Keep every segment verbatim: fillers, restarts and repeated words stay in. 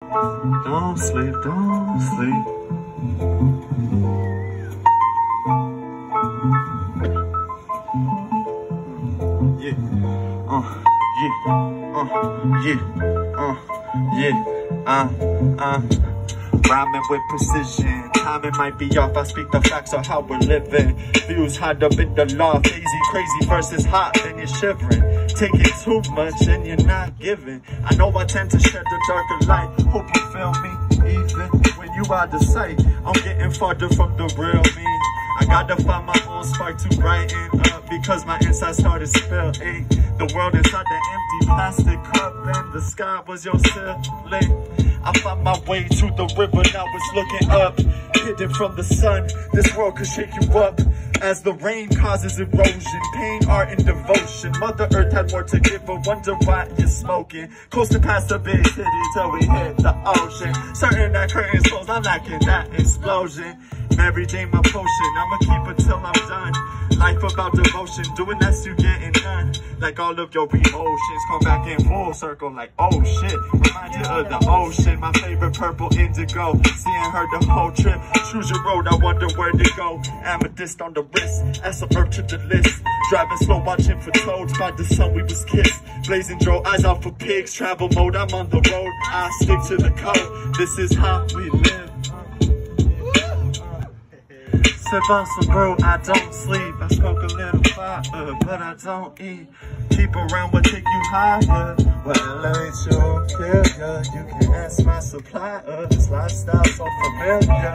Don't sleep, don't sleep. Yeah, uh, yeah, uh, yeah, uh, yeah, uh, uh. Rhyming with precision, timing might be off. I speak the facts of how we're living. Views hide up in the loft. Hazy, crazy versus hot, then you're shivering. Taking too much and you're not giving. I know I tend to shed the darker light. Hope you feel me, even when you out of sight. I'm getting farther from the real me. I gotta find my own spark to brighten up, because my inside started spilling. The world inside the empty plastic cup, and the sky was your ceiling. I found my way to the river, now it's looking up. Hidden from the sun, this world could shake you up. As the rain causes erosion, pain, art, and devotion. Mother Earth had more to give, but wonder why you're smoking. Coasting past the big city till we hit the ocean. Certain that curtains close, I'm lacking that explosion. Every day my potion, I'ma keep it till I'm done. Life about devotion, doing that's you getting done. Like all of your emotions come back in full circle, like oh shit. Remind you of the ocean, my favorite purple indigo. Seeing her the whole trip, choose your road, I wonder where to go. Amethyst on the wrist, add some earth to the list. Driving slow, watching for toads, by the sun we was kissed. Blazing Joe, eyes out for pigs, travel mode, I'm on the road. I stick to the code, this is how we live. Sip on some brew, I don't sleep. I smoke a little fire, but I don't eat. Keep around what take you higher. What elevates your failure? You can ask my supplier. This lifestyle so familiar.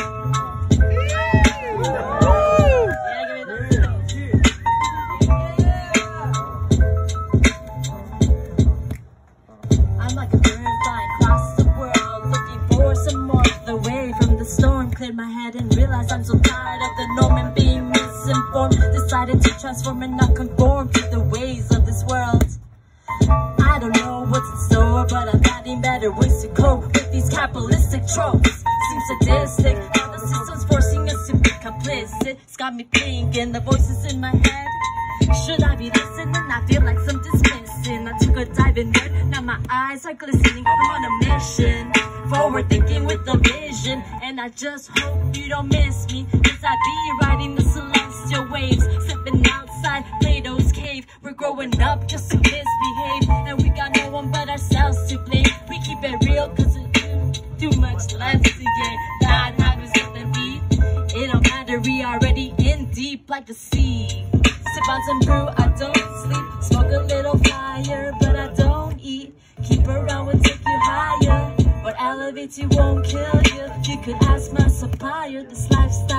I'm like a bird flying across the world, looking for some more of the way from the storm. Cleared my head and realized I'm so tired of the norm and being misinformed. Decided to transform and not conform to the ways of this world. I don't know what's in store, but I'm finding better ways to cope with these capitalistic tropes. Seems sadistic, how the system's forcing us to be complicit. It's got me thinking, the voices in my head. Should I be listening? I feel like something's missing. I took a dive in there, now my eyes are glistening. I'm on a mission, forward thinking with a vision. And I just hope you don't miss me, cause I be riding the celestial waves, sipping outside Plato's cave. We're growing up just to misbehave, and we got no one but ourselves to blame. We keep it real cause it's too, too much left to gain. Bad habits of the beat, it don't matter, we already in deep like the sea. Sip on some brew, I don't sleep. Smoke a little fire, but I don't eat. Keep around will take you higher. What elevates you won't kill you. You could ask my supplier. This lifestyle